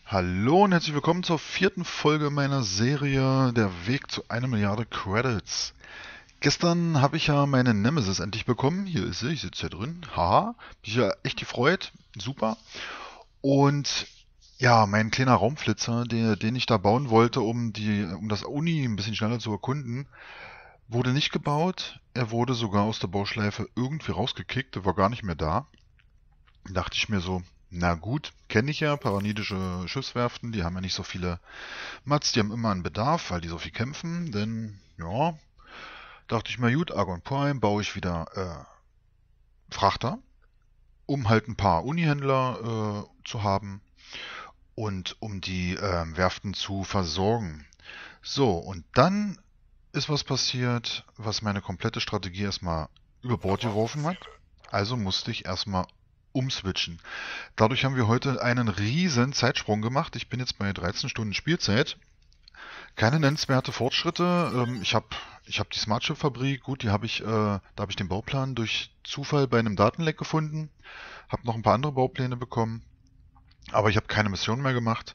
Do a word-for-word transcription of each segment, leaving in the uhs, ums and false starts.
Hallo und herzlich willkommen zur vierten Folge meiner Serie Der Weg zu einer Milliarde Credits. Gestern habe ich ja meine Nemesis endlich bekommen. Hier ist sie, ich sitze hier drin. Haha, mich ja echt gefreut. Super. Und ja, mein kleiner Raumflitzer, den, den ich da bauen wollte, um die, um das Uni ein bisschen schneller zu erkunden, wurde nicht gebaut. Er wurde sogar aus der Bauschleife irgendwie rausgekickt. Er war gar nicht mehr da. Dachte ich mir so, na gut, kenne ich ja, paranidische Schiffswerften, die haben ja nicht so viele Mats, die haben immer einen Bedarf, weil die so viel kämpfen, denn, ja, dachte ich mir, gut, Argon Prime baue ich wieder äh, Frachter, um halt ein paar Unihändler äh, zu haben und um die äh, Werften zu versorgen. So, und dann ist was passiert, was meine komplette Strategie erstmal über Bord geworfen hat. Also musste ich erstmal umswitchen. Dadurch haben wir heute einen riesen Zeitsprung gemacht. Ich bin jetzt bei dreizehn Stunden Spielzeit. Keine nennenswerte Fortschritte. Ähm, ich habe ich hab die Smart Chip Fabrik, gut, die habe ich, äh, da habe ich den Bauplan durch Zufall bei einem Datenleck gefunden. Habe noch ein paar andere Baupläne bekommen, aber ich habe keine Mission mehr gemacht,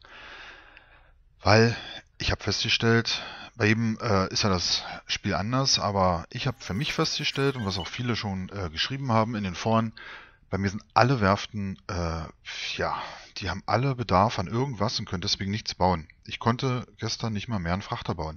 weil ich habe festgestellt, bei jedem äh, ist ja das Spiel anders, aber ich habe für mich festgestellt und was auch viele schon äh, geschrieben haben in den Foren, bei mir sind alle Werften, äh, ja, die haben alle Bedarf an irgendwas und können deswegen nichts bauen. Ich konnte gestern nicht mal mehr einen Frachter bauen.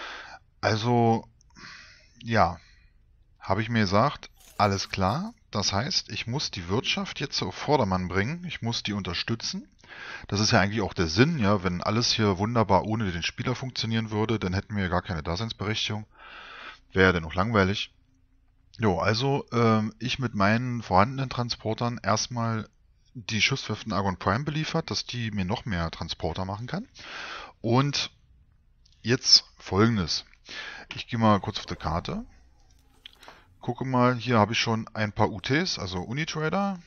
Also, ja, habe ich mir gesagt, alles klar. Das heißt, ich muss die Wirtschaft jetzt auf Vordermann bringen. Ich muss die unterstützen. Das ist ja eigentlich auch der Sinn, ja. Wenn alles hier wunderbar ohne den Spieler funktionieren würde, dann hätten wir ja gar keine Daseinsberechtigung. Wäre ja dann auch langweilig. Jo, also ähm, ich mit meinen vorhandenen Transportern erstmal die Schiffswerften Argon Prime beliefert, dass die mir noch mehr Transporter machen kann. Und jetzt folgendes. Ich gehe mal kurz auf die Karte. Gucke mal, hier habe ich schon ein paar U Ts, also Unitrader.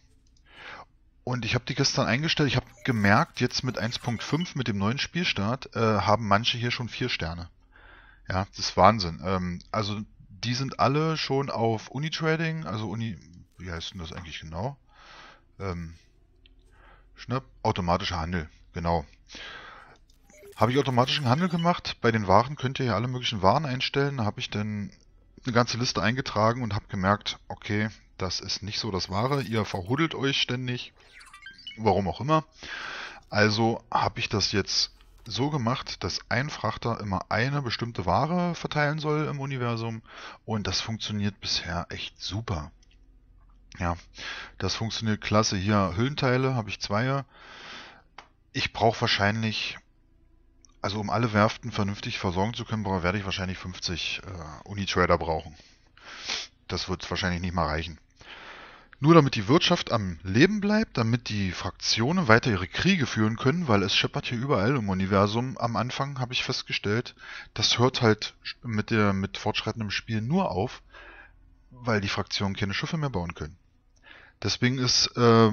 Und ich habe die gestern eingestellt. Ich habe gemerkt, jetzt mit eins Punkt fünf, mit dem neuen Spielstart, äh, haben manche hier schon vier Sterne. Ja, das ist Wahnsinn. Ähm, also die sind alle schon auf Unitrading, also Uni, wie heißt denn das eigentlich genau? Ähm, Schnapp, automatischer Handel, genau. Habe ich automatischen Handel gemacht. Bei den Waren könnt ihr ja alle möglichen Waren einstellen. Da habe ich dann eine ganze Liste eingetragen und habe gemerkt, okay, das ist nicht so das Wahre. Ihr verhuddelt euch ständig, warum auch immer. Also habe ich das jetzt so gemacht, dass ein Frachter immer eine bestimmte Ware verteilen soll im Universum und das funktioniert bisher echt super. Ja, das funktioniert klasse. Hier Hüllenteile habe ich zwei. Ich brauche wahrscheinlich, also um alle Werften vernünftig versorgen zu können, werde ich wahrscheinlich fünfzig äh, Unitrader brauchen. Das wird wahrscheinlich nicht mal reichen. Nur damit die Wirtschaft am Leben bleibt, damit die Fraktionen weiter ihre Kriege führen können, weil es scheppert hier überall im Universum. Am Anfang habe ich festgestellt, das hört halt mit der mit fortschreitendem Spiel nur auf, weil die Fraktionen keine Schiffe mehr bauen können. Deswegen ist äh,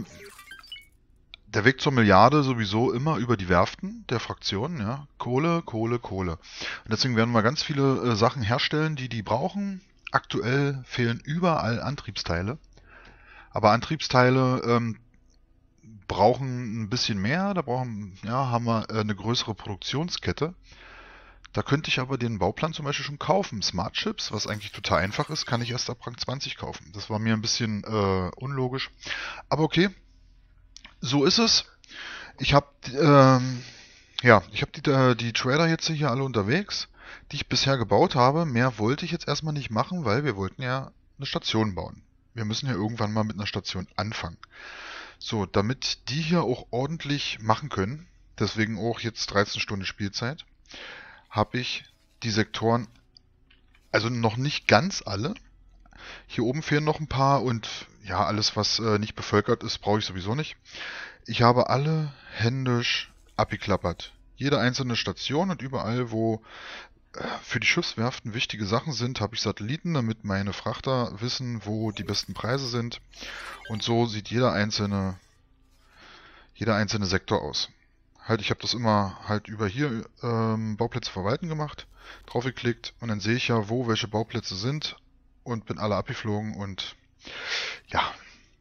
der Weg zur Milliarde sowieso immer über die Werften der Fraktionen, ja. Kohle, Kohle, Kohle. Und deswegen werden wir ganz viele äh, Sachen herstellen, die die brauchen. Aktuell fehlen überall Antriebsteile. Aber Antriebsteile ähm, brauchen ein bisschen mehr. Da brauchen, ja, haben wir äh, eine größere Produktionskette. Da könnte ich aber den Bauplan zum Beispiel schon kaufen. Smart Chips, was eigentlich total einfach ist, kann ich erst ab Rang zwanzig kaufen. Das war mir ein bisschen äh, unlogisch. Aber okay, so ist es. Ich habe ähm, ja, ich habe die, äh, die Trader jetzt hier alle unterwegs, die ich bisher gebaut habe. Mehr wollte ich jetzt erstmal nicht machen, weil wir wollten ja eine Station bauen. Wir müssen ja irgendwann mal mit einer Station anfangen. So, damit die hier auch ordentlich machen können, deswegen auch jetzt dreizehn Stunden Spielzeit, habe ich die Sektoren, also noch nicht ganz alle. Hier oben fehlen noch ein paar und ja, alles, was äh, nicht bevölkert ist, brauche ich sowieso nicht. Ich habe alle händisch abgeklappert. Jede einzelne Station und überall, wo äh, für die Schiffswerften wichtige Sachen sind, habe ich Satelliten, damit meine Frachter wissen, wo die besten Preise sind. Und so sieht jeder einzelne, jeder einzelne Sektor aus. Halt, ich habe das immer halt über hier ähm, Bauplätze verwalten gemacht, draufgeklickt und dann sehe ich ja, wo welche Bauplätze sind und bin alle abgeflogen und ja,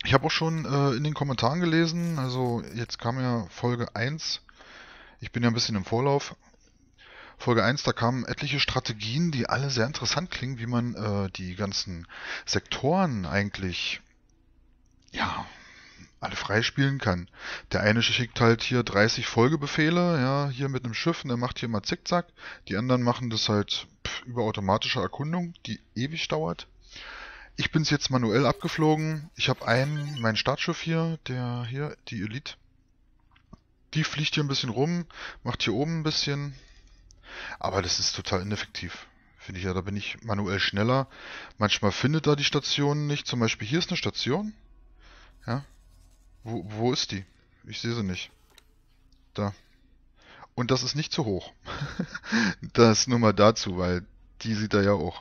Ich habe auch schon äh, in den Kommentaren gelesen, also jetzt kam ja Folge eins. Ich bin ja ein bisschen im Vorlauf. Folge eins, da kamen etliche Strategien, die alle sehr interessant klingen, wie man äh, die ganzen Sektoren eigentlich, ja, alle freispielen kann. Der eine schickt halt hier dreißig Folgebefehle, ja, hier mit einem Schiff und der macht hier mal Zickzack. Die anderen machen das halt pff, über automatische Erkundung, die ewig dauert. Ich bin's jetzt manuell abgeflogen. Ich habe einen, mein Startschiff hier, der hier, die Elite. Die fliegt hier ein bisschen rum, macht hier oben ein bisschen. Aber das ist total ineffektiv. Finde ich ja, da bin ich manuell schneller. Manchmal findet er die Stationen nicht. Zum Beispiel hier ist eine Station. Ja, wo, wo ist die? Ich sehe sie nicht. Da. Und das ist nicht zu hoch. Das nur mal dazu, weil die sieht er ja auch.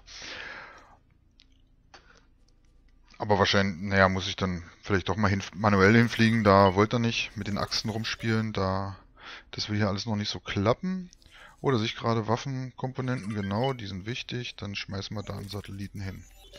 Aber wahrscheinlich, naja, muss ich dann vielleicht doch mal hin, manuell hinfliegen. Da wollte er nicht mit den Achsen rumspielen. Da, das will hier alles noch nicht so klappen. Oder sich gerade Waffenkomponenten, genau, die sind wichtig. Dann schmeißen wir da einen Satelliten hin.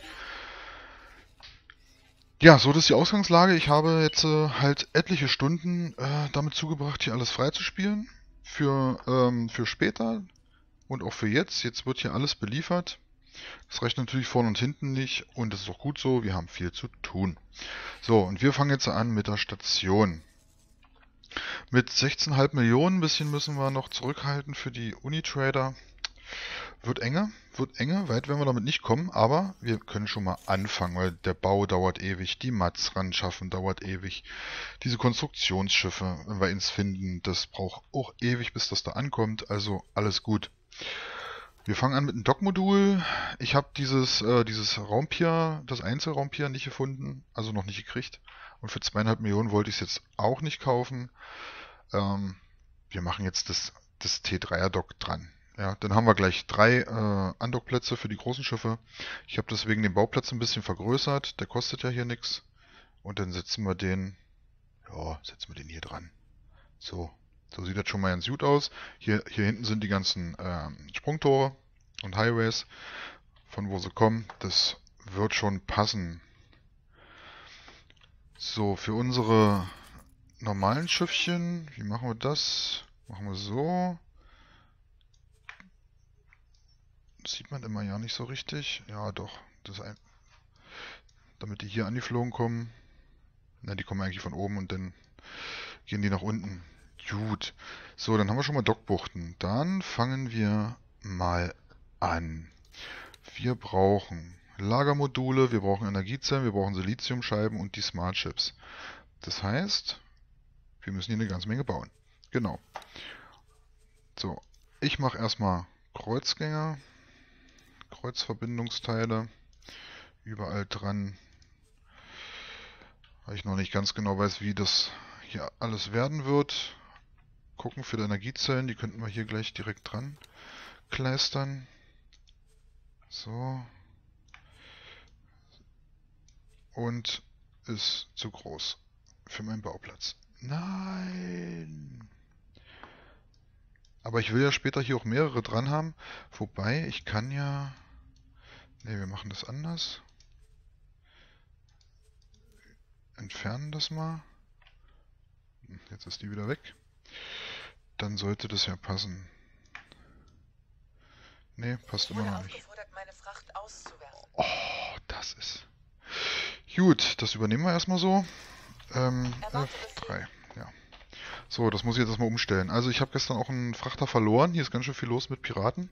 Ja, so das ist die Ausgangslage. Ich habe jetzt äh, halt etliche Stunden äh, damit zugebracht, hier alles freizuspielen. Für, ähm, für später und auch für jetzt. Jetzt wird hier alles beliefert. Das reicht natürlich vorne und hinten nicht und das ist auch gut so, wir haben viel zu tun. So, und wir fangen jetzt an mit der Station. Mit sechzehn Komma fünf Millionen, ein bisschen müssen wir noch zurückhalten für die Unitrader. Wird enge, wird enge, weit werden wir damit nicht kommen, aber wir können schon mal anfangen, weil der Bau dauert ewig, die Mats ran schaffen dauert ewig, diese Konstruktionsschiffe, wenn wir ins finden, das braucht auch ewig, bis das da ankommt, also alles gut. Wir fangen an mit einem Dockmodul. Ich habe dieses, äh, dieses Raumpier, das Einzelraumpier nicht gefunden, also noch nicht gekriegt. Und für zweieinhalb Millionen wollte ich es jetzt auch nicht kaufen. Ähm, wir machen jetzt das, das T dreier Dock dran. Ja, dann haben wir gleich drei äh, Andockplätze für die großen Schiffe. Ich habe deswegen den Bauplatz ein bisschen vergrößert. Der kostet ja hier nichts. Und dann setzen wir den, ja, setzen wir den hier dran. So. So sieht das schon mal ganz gut aus. Hier, hier hinten sind die ganzen ähm, Sprungtore und Highways, von wo sie kommen. Das wird schon passen. So, für unsere normalen Schiffchen, wie machen wir das? Machen wir so. Das sieht man immer ja nicht so richtig. Ja, doch. Das ein, damit die hier angeflogen kommen. Na, die kommen eigentlich von oben und dann gehen die nach unten. Gut. So, dann haben wir schon mal Dockbuchten. Dann fangen wir mal an. Wir brauchen Lagermodule, wir brauchen Energiezellen, wir brauchen Siliziumscheiben und die Smart Chips. Das heißt, wir müssen hier eine ganze Menge bauen. Genau. So, ich mache erstmal Kreuzgänger, Kreuzverbindungsteile, überall dran, weil ich noch nicht ganz genau weiß, wie das hier alles werden wird. Gucken für die Energiezellen, die könnten wir hier gleich direkt dran kleistern. So. Und ist zu groß für meinen Bauplatz. Nein! Aber ich will ja später hier auch mehrere dran haben. Wobei, ich kann ja... Ne, wir machen das anders. Entfernen das mal. Jetzt ist die wieder weg. Dann sollte das ja passen. Ne, passt immer noch nicht. Oh, das ist... Gut, das übernehmen wir erstmal so. Ähm, F drei, ja. So, das muss ich jetzt erstmal umstellen. Also ich habe gestern auch einen Frachter verloren. Hier ist ganz schön viel los mit Piraten.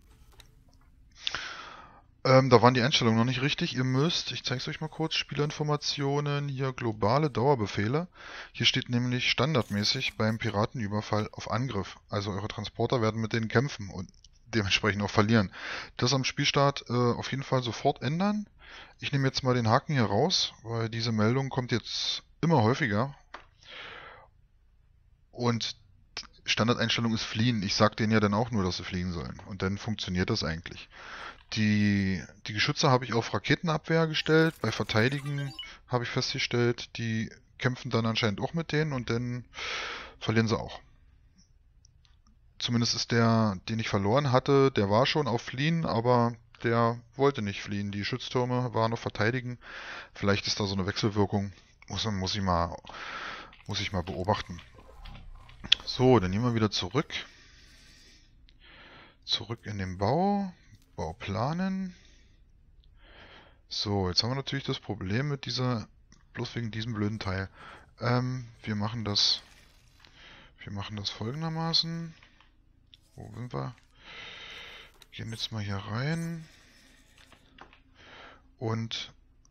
Ähm, da waren die Einstellungen noch nicht richtig. Ihr müsst, ich zeige es euch mal kurz, Spielerinformationen, hier globale Dauerbefehle. Hier steht nämlich standardmäßig beim Piratenüberfall auf Angriff. Also eure Transporter werden mit denen kämpfen und dementsprechend auch verlieren. Das am Spielstart äh, auf jeden Fall sofort ändern. Ich nehme jetzt mal den Haken hier raus, weil diese Meldung kommt jetzt immer häufiger. Und Standardeinstellung ist fliehen. Ich sage denen ja dann auch nur, dass sie fliehen sollen. Und dann funktioniert das eigentlich. Die, die Geschütze habe ich auf Raketenabwehr gestellt. Bei Verteidigen habe ich festgestellt, die kämpfen dann anscheinend auch mit denen und dann verlieren sie auch. Zumindest ist der, den ich verloren hatte, der war schon auf Fliehen, aber der wollte nicht fliehen. Die Schütztürme waren auf Verteidigen. Vielleicht ist da so eine Wechselwirkung. Muss, man- muss ich mal, muss ich mal beobachten. So, dann nehmen wir wieder zurück. Zurück in den Bau. Bau planen. So, jetzt haben wir natürlich das Problem mit dieser, bloß wegen diesem blöden Teil. Ähm, wir machen das, wir machen das folgendermaßen. Wo sind wir? Gehen jetzt mal hier rein. Und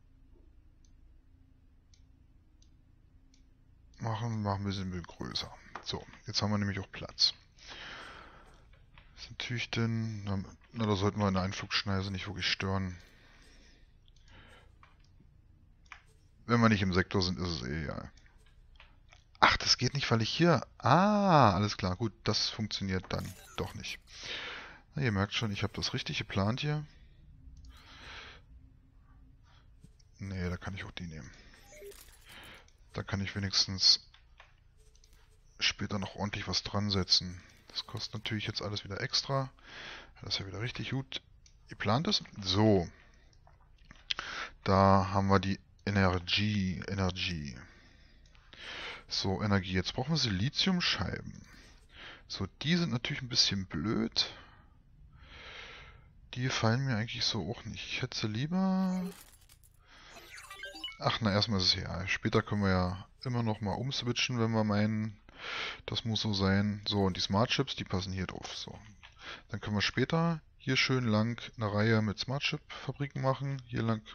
machen, machen wir ein bisschen größer. So, jetzt haben wir nämlich auch Platz. Das ist natürlich denn, na, na, da sollten wir in der Einflugschneise nicht wirklich stören. Wenn wir nicht im Sektor sind, ist es eh egal. Ach, das geht nicht, weil ich hier... Ah, alles klar, gut, das funktioniert dann doch nicht. Na, ihr merkt schon, ich habe das richtig geplant hier. Nee, da kann ich auch die nehmen. Da kann ich wenigstens später noch ordentlich was dran setzen. Das kostet natürlich jetzt alles wieder extra. Das ist ja wieder richtig gut geplant ist. So. Da haben wir die Energie. Energie. So, Energie. Jetzt brauchen wir Siliziumscheiben. So, die sind natürlich ein bisschen blöd. Die gefallen mir eigentlich so auch nicht. Ich hätte sie lieber... Ach, na, erstmal ist es ja. Später können wir ja immer noch mal umswitchen, wenn wir meinen, das muss so sein. So, und die Smart Chips, die passen hier drauf. So. Dann können wir später hier schön lang eine Reihe mit Smart Chip Fabriken machen. Hier lang...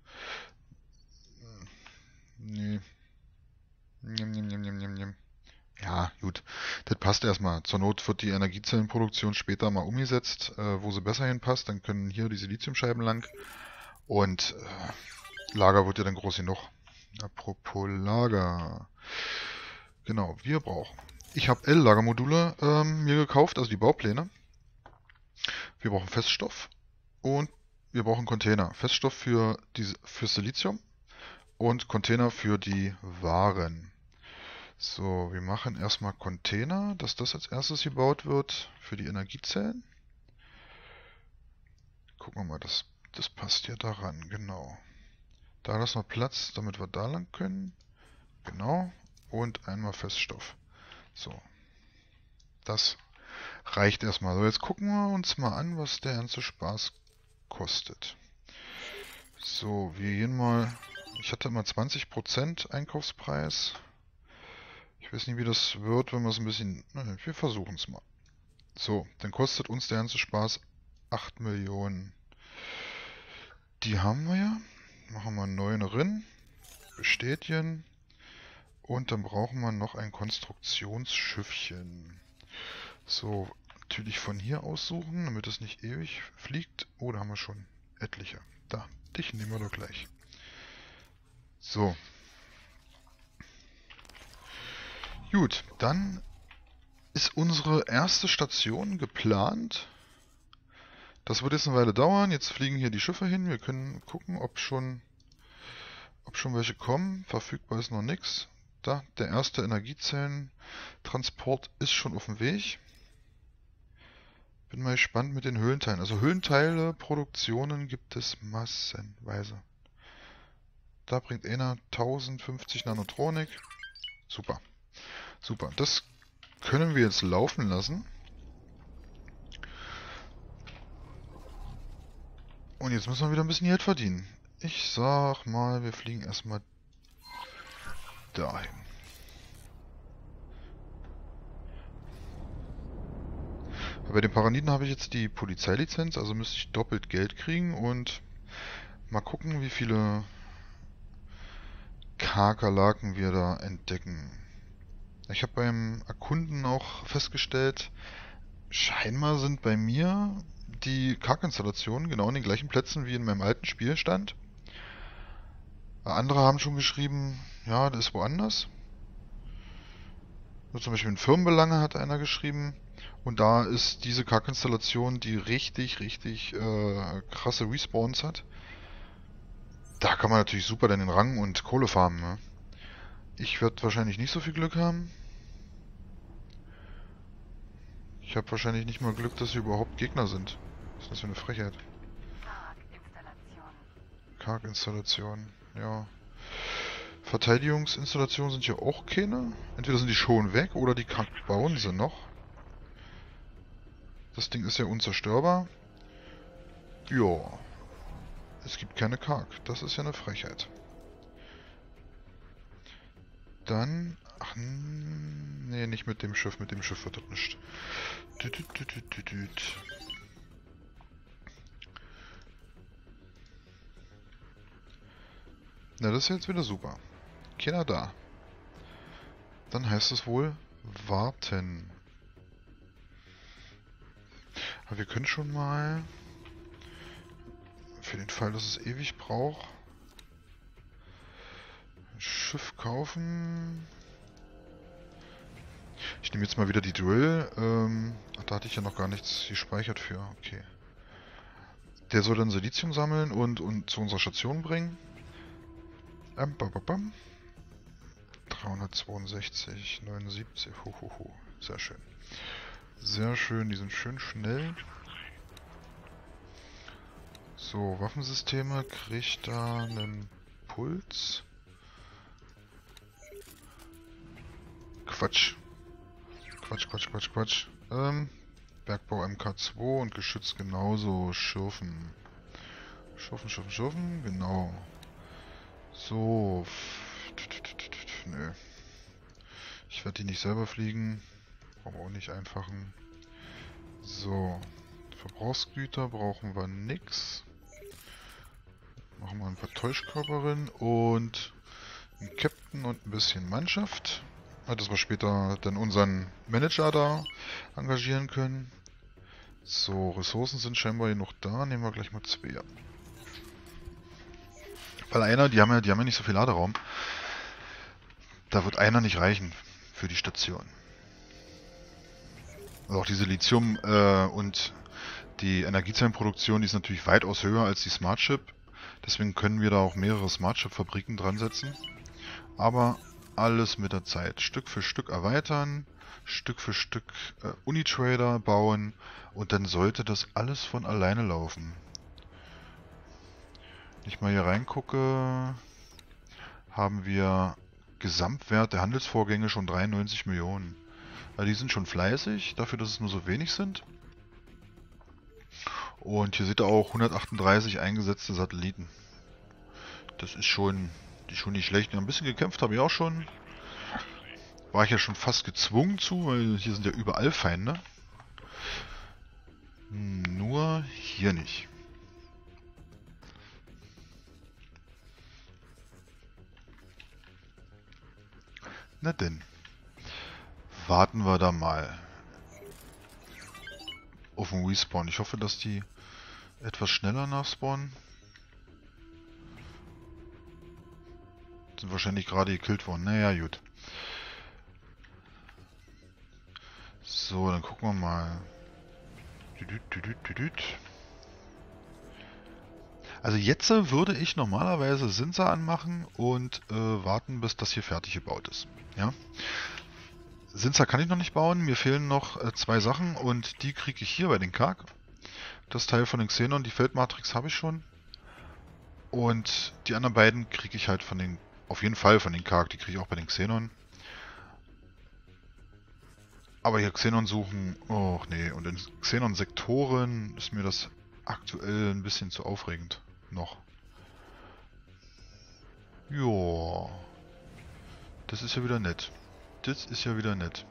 Nee. Nimm, nimm, nimm, nimm, nimm, nimm. Ja, gut. Das passt erstmal. Zur Not wird die Energiezellenproduktion später mal umgesetzt, äh, wo sie besser hinpasst. Dann können hier die Siliziumscheiben lang. Und äh, Lager wird ja dann groß genug. Apropos Lager. Genau, wir brauchen. Ich habe L-Lagermodule ähm, mir gekauft, also die Baupläne. Wir brauchen Feststoff und wir brauchen Container. Feststoff für, die, für Silizium und Container für die Waren. So, wir machen erstmal Container, dass das als erstes gebaut wird für die Energiezellen. Gucken wir mal, das, das passt ja daran, genau. Da lassen wir Platz, damit wir da lang können. Genau. Und einmal Feststoff. So. Das reicht erstmal. So, jetzt gucken wir uns mal an, was der ganze Spaß kostet. So, wir gehen mal... Ich hatte mal zwanzig Prozent Einkaufspreis. Ich weiß nicht, wie das wird, wenn wir es ein bisschen... Wir versuchen es mal. So, dann kostet uns der ganze Spaß acht Millionen. Die haben wir ja. Machen wir einen neuen rein. Bestätigen. Und dann brauchen wir noch ein Konstruktionsschiffchen. So, natürlich von hier aussuchen, damit es nicht ewig fliegt. Oh, da haben wir schon etliche. Da, dich nehmen wir doch gleich. So. Gut, dann ist unsere erste Station geplant. Das wird jetzt eine Weile dauern. Jetzt fliegen hier die Schiffe hin. Wir können gucken, ob schon, ob schon welche kommen. Verfügbar ist noch nichts. Da, der erste Energiezellentransport ist schon auf dem Weg. Bin mal gespannt mit den Höhlenteilen. Also Höhlenteile, Produktionen gibt es massenweise. Da bringt einer tausendfünfzig Nanotronik. Super. Super. Das können wir jetzt laufen lassen. Und jetzt müssen wir wieder ein bisschen Geld verdienen. Ich sag mal, wir fliegen erstmal dahin. Bei den Paraniden habe ich jetzt die Polizeilizenz, also müsste ich doppelt Geld kriegen und mal gucken, wie viele Kakerlaken wir da entdecken. Ich habe beim Erkunden auch festgestellt, scheinbar sind bei mir die Karkinstallationen genau an den gleichen Plätzen wie in meinem alten Spielstand. Andere haben schon geschrieben, ja, das ist woanders. So, zum Beispiel in Firmenbelange hat einer geschrieben. Und da ist diese Karkinstallation, die richtig, richtig äh, krasse Respawns hat. Da kann man natürlich super dann den Rang und Kohle farmen. Ne? Ich werde wahrscheinlich nicht so viel Glück haben. Ich habe wahrscheinlich nicht mal Glück, dass hier überhaupt Gegner sind. Was ist das für eine Frechheit? Karkinstallation. Ja. Verteidigungsinstallationen sind hier auch keine. Entweder sind die schon weg oder die bauen sie noch. Das Ding ist ja unzerstörbar. Ja. Es gibt keine Karg. Das ist ja eine Frechheit. Dann... Ach, nee, nicht mit dem Schiff. Mit dem Schiff wird das nicht. Düt, düt, düt, düt, düt, düt. Na, das ist jetzt wieder super. Keiner da. Dann heißt es wohl warten. Aber wir können schon mal, für den Fall, dass es ewig braucht, ein Schiff kaufen. Ich nehme jetzt mal wieder die Drill. Ähm, ach, da hatte ich ja noch gar nichts gespeichert für. Okay. Der soll dann Silizium sammeln und, und zu unserer Station bringen. Ähm, bam, bam, bam. dreihundertzweiundsechzig, neunundsiebzig. Hohoho. Sehr schön. Sehr schön, die sind schön schnell. So, Waffensysteme, kriegt da einen Puls. Quatsch. Quatsch, Quatsch, Quatsch, Quatsch. Ähm, Bergbau M K zwei und Geschütz genauso. Schürfen. Schürfen, schürfen, schürfen, genau. So. Nö. Ich werde die nicht selber fliegen. Brauchen wir auch nicht einfachen. So. Verbrauchsgüter brauchen wir nix. Machen wir ein paar Täuschkörperinnen und einen Captain und ein bisschen Mannschaft. Dass wir später dann unseren Manager da engagieren können. So, Ressourcen sind scheinbar genug da. Nehmen wir gleich mal zwei. Weil einer, die haben ja, die haben ja nicht so viel Laderaum. Da wird einer nicht reichen für die Station. Also auch diese Lithium äh, und die Energiezellenproduktion, die ist natürlich weitaus höher als die Smart Chip. Deswegen können wir da auch mehrere Smart Chip Fabriken dran setzen. Aber alles mit der Zeit. Stück für Stück erweitern, Stück für Stück äh, Unitrader bauen und dann sollte das alles von alleine laufen. Wenn ich mal hier reingucke, haben wir Gesamtwert der Handelsvorgänge schon dreiundneunzig Millionen. Also die sind schon fleißig, dafür, dass es nur so wenig sind. Und hier seht ihr auch hundertachtunddreißig eingesetzte Satelliten. Das ist schon, die schon nicht schlecht. Ein bisschen gekämpft habe ich auch schon. War ich ja schon fast gezwungen zu, weil hier sind ja überall Feinde. Nur hier nicht. Na denn. Warten wir da mal auf den Respawn. Ich hoffe, dass die etwas schneller nachspawnen. Sind wahrscheinlich gerade gekillt worden. Naja, gut. So, dann gucken wir mal. Also jetzt würde ich normalerweise Sinsa anmachen und äh, warten, bis das hier fertig gebaut ist. Ja. Sinsa kann ich noch nicht bauen. Mir fehlen noch äh, zwei Sachen und die kriege ich hier bei den Karg. Das Teil von den Xenon, die Feldmatrix habe ich schon. Und die anderen beiden kriege ich halt von den, auf jeden Fall von den Karg, die kriege ich auch bei den Xenon. Aber hier Xenon suchen, och nee, und in Xenon-Sektoren ist mir das aktuell ein bisschen zu aufregend. Noch. Joa. Das ist ja wieder nett. Das ist ja wieder nett.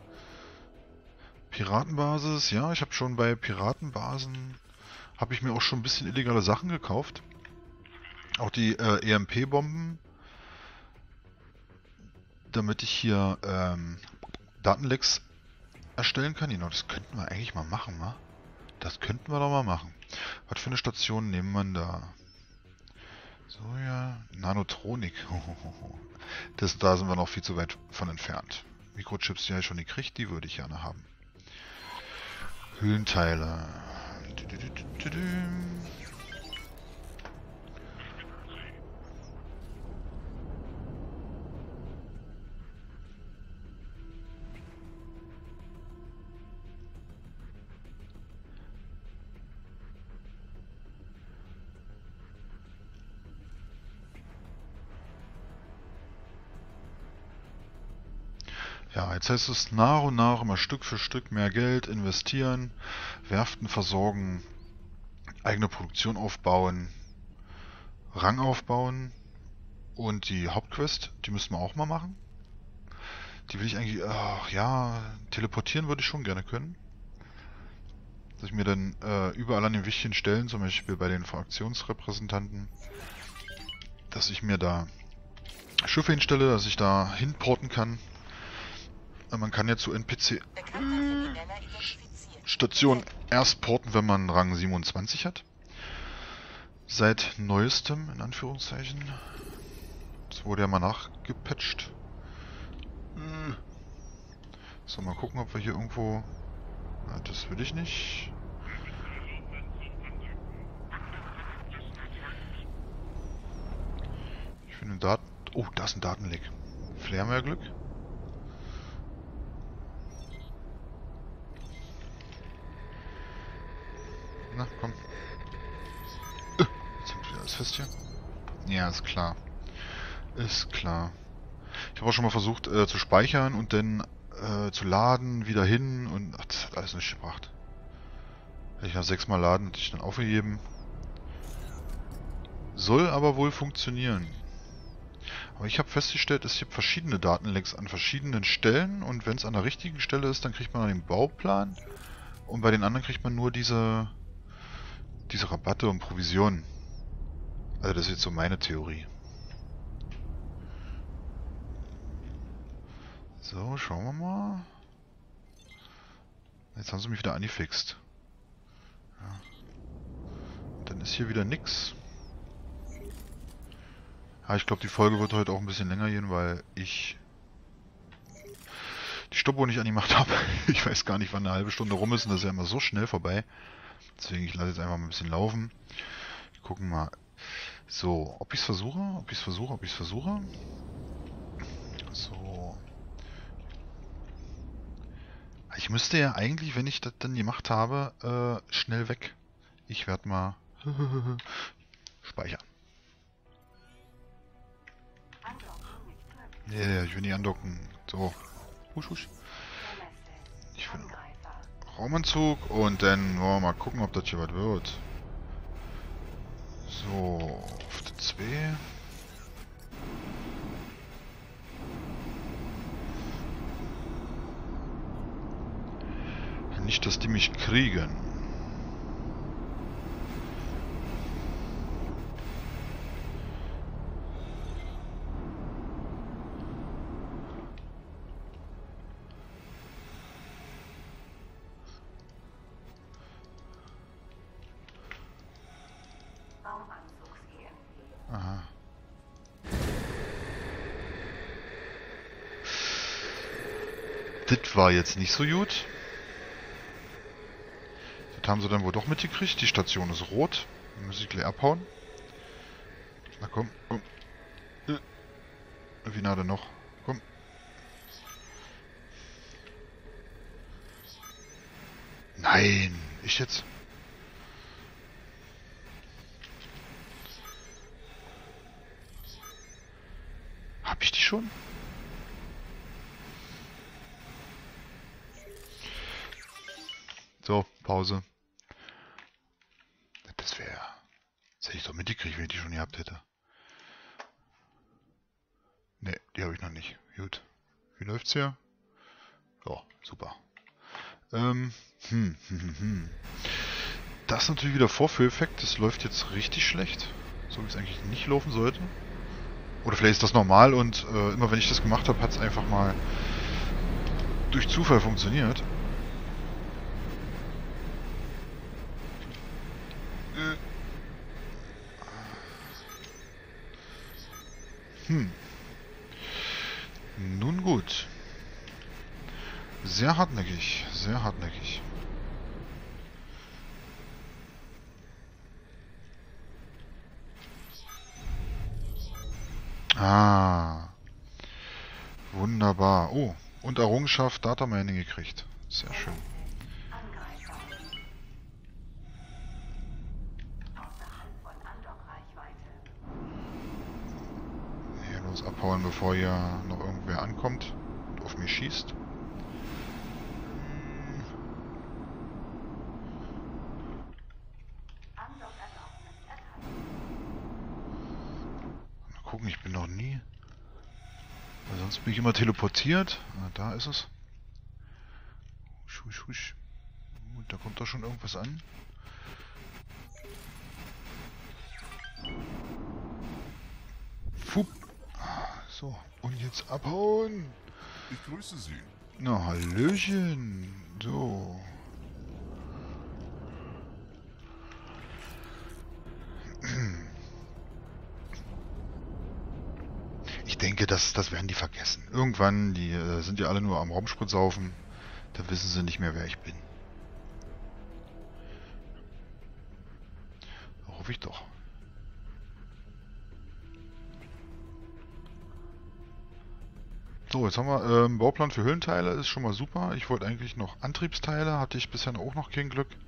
Piratenbasis, ja, ich habe schon bei Piratenbasen, habe ich mir auch schon ein bisschen illegale Sachen gekauft. Auch die äh, E M P-Bomben. Damit ich hier ähm, Datenlecks erstellen kann. Genau, das könnten wir eigentlich mal machen, wa? Das könnten wir doch mal machen. Was für eine Station nehmen wir da? So, ja. Nanotronik. Das, da sind wir noch viel zu weit von entfernt. Mikrochips, die habe ich schon gekriegt, die würde ich gerne haben. Höhlenteile. Ja, jetzt heißt es nach und nach immer Stück für Stück mehr Geld investieren, Werften versorgen, eigene Produktion aufbauen, Rang aufbauen und die Hauptquest, die müssen wir auch mal machen. Die will ich eigentlich, ach ja, teleportieren würde ich schon gerne können. Dass ich mir dann äh, überall an den wichtigen Stellen, zum Beispiel bei den Fraktionsrepräsentanten, dass ich mir da Schiffe hinstelle, dass ich da hinporten kann. Man kann ja zu N P C-Stationen erst porten, wenn man Rang siebenundzwanzig hat. Seit neuestem, in Anführungszeichen. Das wurde ja mal nachgepatcht. So, mal gucken, ob wir hier irgendwo... Na, das will ich nicht. Ich finde Daten... Oh, da ist ein Datenleck. Flair mehr Glück. Na, komm. Äh, jetzt hängt wieder alles fest hier. Ja, ist klar. Ist klar. Ich habe auch schon mal versucht äh, zu speichern und dann äh, zu laden, wieder hin und... Ach, das hat alles nicht gebracht. Hätte ich nach sechsmal laden, hätte ich dann aufgegeben. Soll aber wohl funktionieren. Aber ich habe festgestellt, es gibt verschiedene Datenlecks an verschiedenen Stellen und wenn es an der richtigen Stelle ist, dann kriegt man den Bauplan und bei den anderen kriegt man nur diese, diese Rabatte und Provisionen. Also das ist jetzt so meine Theorie. So, schauen wir mal. Jetzt haben sie mich wieder angefixt. Ja. Und dann ist hier wieder nix. Ja, ich glaube, die Folge wird heute auch ein bisschen länger gehen, weil ich die Stoppuhr nicht angemacht habe. Ich weiß gar nicht, wann eine halbe Stunde rum ist und das ist ja immer so schnell vorbei. Deswegen, ich lasse jetzt einfach mal ein bisschen laufen. Wir gucken mal. So, ob ich es versuche, ob ich es versuche, ob ich es versuche. So. Ich müsste ja eigentlich, wenn ich das dann gemacht habe, äh, schnell weg. Ich werde mal speichern. Ja, yeah, ich will nicht andocken. So. Husch, husch. Ich will Raumanzug und dann wollen wir mal gucken, ob das hier was wird. So, auf die zwei. Nicht, dass die mich kriegen. Aha. Das war jetzt nicht so gut. Das haben sie dann wohl doch mitgekriegt. Die Station ist rot. Dann muss ich gleich abhauen. Na komm, komm. Wie nah denn noch? Komm. Nein, ich jetzt. Hab ich die schon? So, Pause. Das wäre... Das hätte ich doch mitgekriegt, wenn ich die schon gehabt hätte. Ne, die habe ich noch nicht. Gut. Wie läuft's hier? Ja, super. Ähm, hm, hm, hm, hm. Das ist natürlich wieder Vorführeffekt. Das läuft jetzt richtig schlecht. So wie es eigentlich nicht laufen sollte. Oder vielleicht ist das normal und äh, immer wenn ich das gemacht habe, hat es einfach mal durch Zufall funktioniert. Hm. Nun gut. Sehr hartnäckig, sehr hartnäckig. Ah. Wunderbar. Oh, und Errungenschaft Data Mining gekriegt. Sehr schön. Hier los abhauen, bevor hier noch irgendwer ankommt. auf mich schießt. Mal gucken, ich bin noch nie. Weil sonst bin ich immer teleportiert. Ah, da ist es. Husch, husch, husch. Gut, da kommt doch schon irgendwas an. Fupp. So, und jetzt abhauen. Ich grüße Sie. Na, Hallöchen. So. Ich denke, das, das werden die vergessen. Irgendwann, die äh, sind ja alle nur am Raumspritzsaufen. Da wissen sie nicht mehr, wer ich bin. Hoffe ich doch. So, jetzt haben wir ähm, Bauplan für Hüllenteile, ist schon mal super. Ich wollte eigentlich noch Antriebsteile, hatte ich bisher auch noch kein Glück.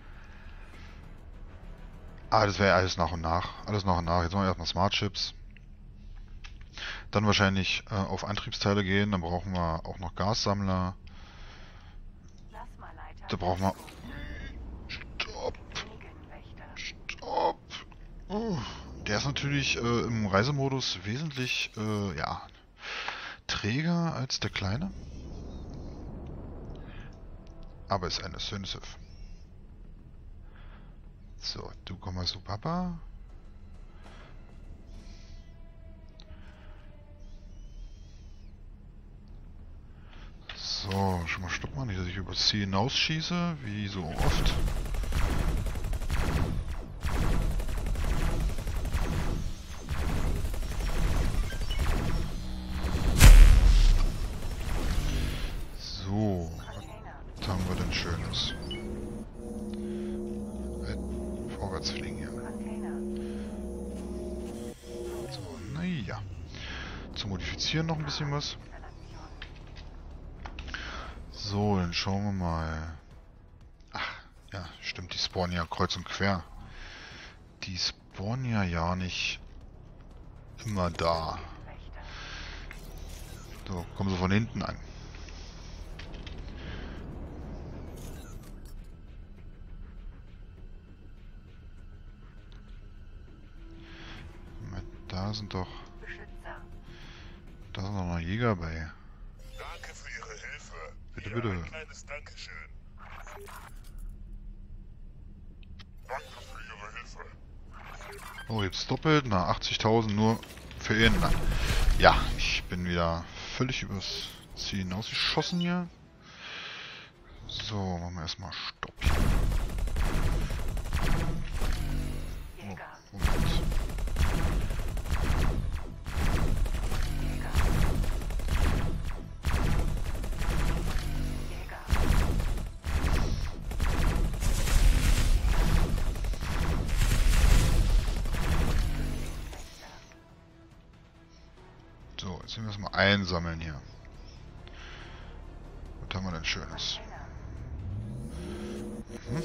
Ah, das wäre alles nach und nach. Alles nach und nach. Jetzt machen wir erstmal Smart Chips. Dann wahrscheinlich äh, auf Antriebsteile gehen. Dann brauchen wir auch noch Gassammler. Da brauchen wir... Stopp! Stopp! Oh, der ist natürlich äh, im Reisemodus wesentlich, äh, ja, träger als der kleine. Aber ist eine Synthesive. So, du komm mal zu Papa. So, schon mal stopp mal nicht, dass ich über das Ziel hinausschieße, wie so oft. So, was haben wir denn Schönes? Äh, vorwärts fliegen hier. So, naja. Zu modifizieren noch ein bisschen was. So, dann schauen wir mal. Ach, ja, stimmt, die spawnen ja kreuz und quer. Die spawnen ja ja nicht immer da. So, kommen sie von hinten an. Da sind doch... Da sind doch noch Jäger bei. Danke für Ihre Hilfe. Bitte, Hier bitte. ein kleines Dankeschön. Danke für Ihre Hilfe. Oh, jetzt doppelt. Na, achtzigtausend nur für ihn. Na, ja, ich bin wieder völlig übers Ziel hinausgeschossen hier. So, machen wir erstmal Stopp hier. Oh, Moment. So, jetzt müssen wir es mal einsammeln hier. Was haben wir denn Schönes? Mhm.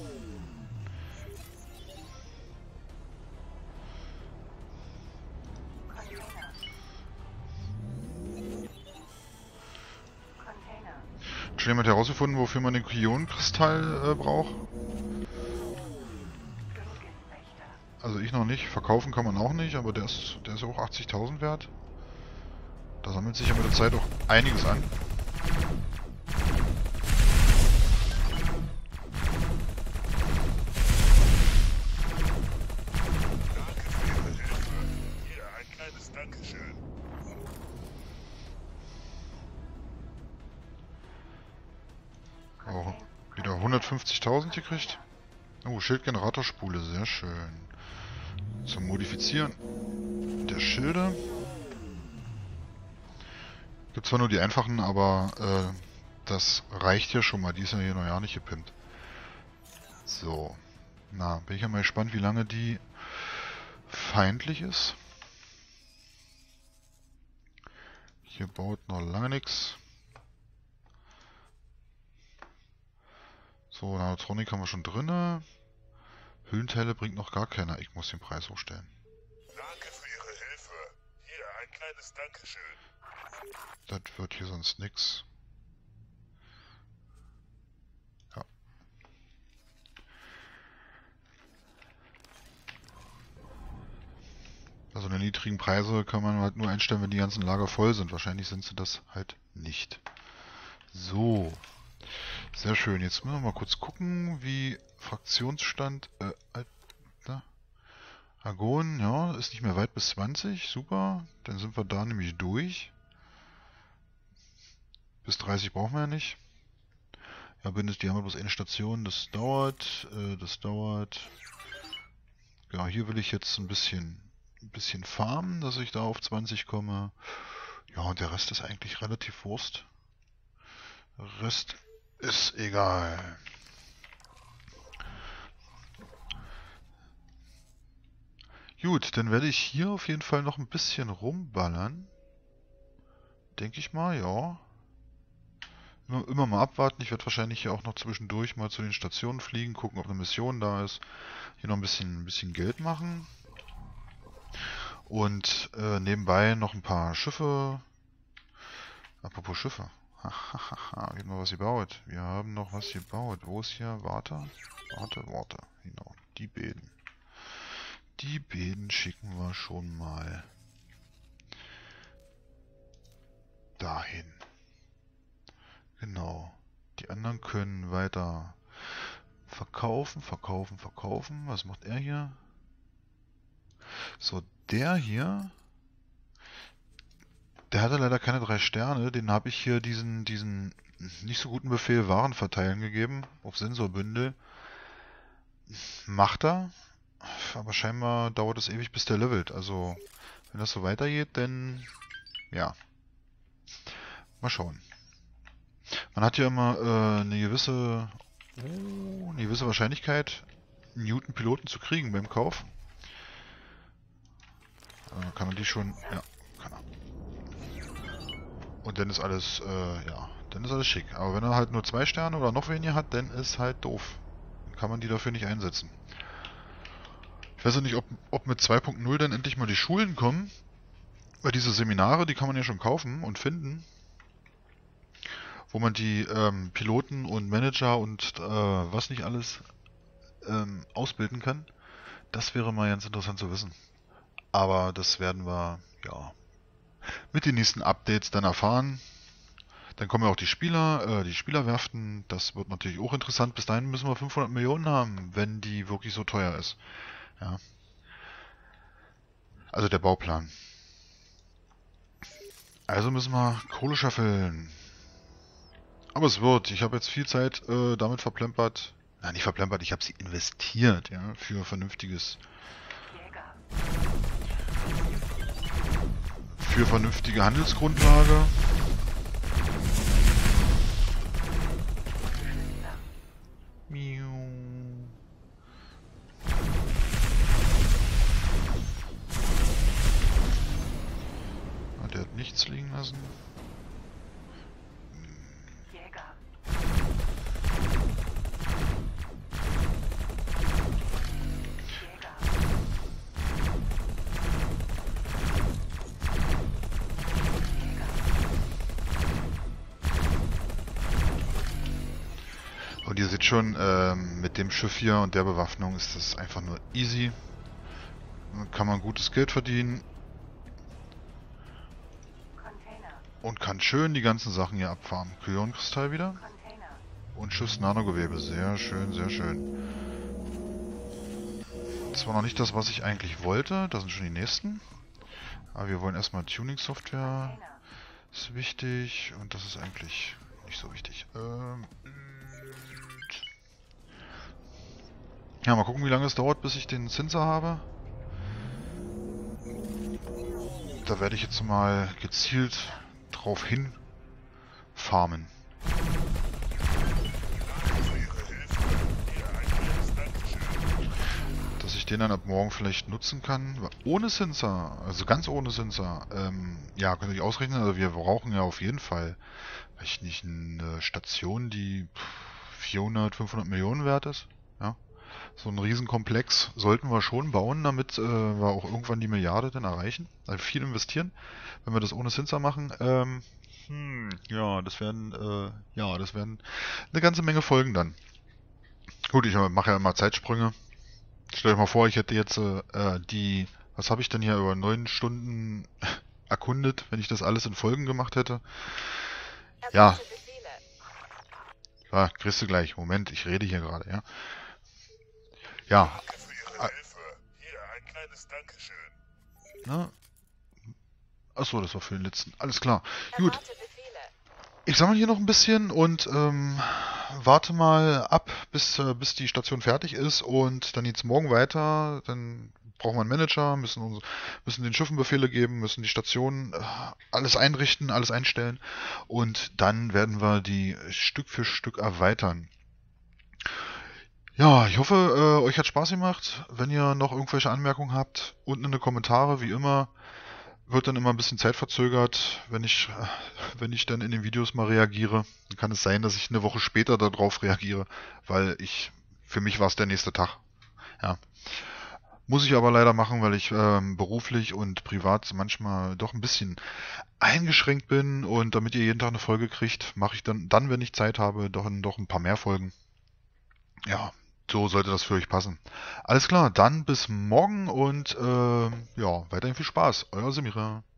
Schon jemand herausgefunden, wofür man den Kionkristall äh, braucht? Also ich noch nicht. Verkaufen kann man auch nicht, aber der ist, der ist auch achtzigtausend wert. Da sammelt sich ja mit der Zeit auch einiges an. Danke für Ihre Hilfe. Hier ein kleines Dankeschön. Oh, wieder hundertfünfzigtausend gekriegt. Oh, Schildgeneratorspule, sehr schön. Zum Modifizieren der Schilde. Gibt zwar nur die einfachen, aber äh, das reicht ja schon mal. Die ist ja hier noch ja nicht gepimpt. So. Na, bin ich ja mal gespannt, wie lange die feindlich ist. Hier baut noch lange nichts. So, Nanotronik haben wir schon drinne. Hüllenteile bringt noch gar keiner. Ich muss den Preis hochstellen. Danke für Ihre Hilfe. Hier ein kleines Dankeschön. Das wird hier sonst nix. Ja. Also eine niedrigen Preise kann man halt nur einstellen, wenn die ganzen Lager voll sind. Wahrscheinlich sind sie das halt nicht. So. Sehr schön. Jetzt müssen wir mal kurz gucken, wie Fraktionsstand... Äh, Alter. Argon, ja, ist nicht mehr weit bis zwanzig. Super. Dann sind wir da nämlich durch. Bis dreißig brauchen wir ja nicht. Ja, Bündnis, die haben wir bloß eine Station. Das dauert. Äh, das dauert. Ja, hier will ich jetzt ein bisschen... ein bisschen farmen, dass ich da auf zwanzig komme. Ja, und der Rest ist eigentlich relativ Wurst. Der Rest ist egal. Gut, dann werde ich hier auf jeden Fall noch ein bisschen rumballern. Denke ich mal, ja. Immer, immer mal abwarten. Ich werde wahrscheinlich hier auch noch zwischendurch mal zu den Stationen fliegen, gucken, ob eine Mission da ist. Hier noch ein bisschen, ein bisschen Geld machen. Und äh, nebenbei noch ein paar Schiffe. Apropos Schiffe. Hahaha, wir haben noch was gebaut. Wir haben noch was gebaut. Wo ist hier? Warte. Warte, warte. Genau. Die Bäden. Die Bäden schicken wir schon mal dahin. Genau. Die anderen können weiter verkaufen, verkaufen, verkaufen. Was macht er hier? So, der hier, der hatte leider keine drei Sterne. Den habe ich hier diesen, diesen nicht so guten Befehl Waren verteilen gegeben auf Sensorbündel. Macht er, aber scheinbar dauert es ewig, bis der levelt. Also, wenn das so weitergeht, dann ja. Mal schauen. Man hat ja immer äh, eine gewisse, oh, eine gewisse Wahrscheinlichkeit, Newton-Piloten zu kriegen beim Kauf. Äh, kann er die schon, ja, kann er. Und dann ist alles, äh, ja, dann ist alles schick. Aber wenn er halt nur zwei Sterne oder noch weniger hat, dann ist halt doof. Dann kann man die dafür nicht einsetzen. Ich weiß ja nicht, ob, ob mit zwei Punkt null dann endlich mal die Schulen kommen. Weil diese Seminare, die kann man ja schon kaufen und finden. Wo man die ähm, Piloten und Manager und äh, was nicht alles ähm, ausbilden kann. Das wäre mal ganz interessant zu wissen. Aber das werden wir, ja, mit den nächsten Updates dann erfahren. Dann kommen ja auch die Spieler, äh, die Spielerwerften. Das wird natürlich auch interessant. Bis dahin müssen wir fünfhundert Millionen haben, wenn die wirklich so teuer ist. Ja. Also der Bauplan. Also müssen wir Kohle scheffeln. Aber es wird. Ich habe jetzt viel Zeit äh, damit verplempert. Nein, nicht verplempert, ich habe sie investiert, ja, für vernünftiges... Für vernünftige Handelsgrundlage. Miau. Ah, der hat nichts liegen lassen. Und ihr seht schon, ähm, mit dem Schiff hier und der Bewaffnung ist das einfach nur easy. Kann man gutes Geld verdienen. Und kann schön die ganzen Sachen hier abfarmen. Kyonkristall wieder. Und Schiffs-Nanogewebe. Sehr schön, sehr schön. Das war noch nicht das, was ich eigentlich wollte. Das sind schon die nächsten. Aber wir wollen erstmal Tuning-Software. Ist wichtig. Und das ist eigentlich nicht so wichtig. Ähm... Ja, mal gucken, wie lange es dauert, bis ich den Zinser habe. Da werde ich jetzt mal gezielt drauf hin farmen. Dass ich den dann ab morgen vielleicht nutzen kann. Ohne Zinser, also ganz ohne Zinser. Ähm, ja, könnt ihr euch ausrechnen, also wir brauchen ja auf jeden Fall, weiß ich nicht, eine Station, die vierhundert, fünfhundert Millionen wert ist. Ja. So einen Riesenkomplex sollten wir schon bauen, damit äh, wir auch irgendwann die Milliarde dann erreichen. Also viel investieren. Wenn wir das ohne Zinser machen, ähm, hm, ja, das werden, äh, ja, das werden eine ganze Menge Folgen dann. Gut, ich mache ja immer Zeitsprünge. Stell dir mal vor, ich hätte jetzt äh, äh, die, was habe ich denn hier über neun Stunden erkundet, wenn ich das alles in Folgen gemacht hätte. Ja, ja, kriegst du gleich. Moment, ich rede hier gerade, ja. Ja, Danke für Ihre Hilfe. Hier, ein kleines Dankeschön. ne? Achso, das war für den letzten. Alles klar. Gut. Ich sammle hier noch ein bisschen und ähm, warte mal ab, bis, äh, bis die Station fertig ist und dann geht's morgen weiter. Dann brauchen wir einen Manager, müssen, uns, müssen den Schiffen Befehle geben, müssen die Station äh, alles einrichten, alles einstellen und dann werden wir die Stück für Stück erweitern. Ja, ich hoffe, äh, euch hat Spaß gemacht. Wenn ihr noch irgendwelche Anmerkungen habt, unten in die Kommentare, wie immer. Wird dann immer ein bisschen zeitverzögert, wenn ich, äh, wenn ich dann in den Videos mal reagiere. Dann kann es sein, dass ich eine Woche später darauf reagiere, weil ich, für mich war es der nächste Tag. Ja. Muss ich aber leider machen, weil ich ähm, beruflich und privat manchmal doch ein bisschen eingeschränkt bin und damit ihr jeden Tag eine Folge kriegt, mache ich dann, dann, wenn ich Zeit habe, doch, doch ein paar mehr Folgen. Ja, so sollte das für euch passen. Alles klar, dann bis morgen und äh, ja, weiterhin viel Spaß. Euer Semira.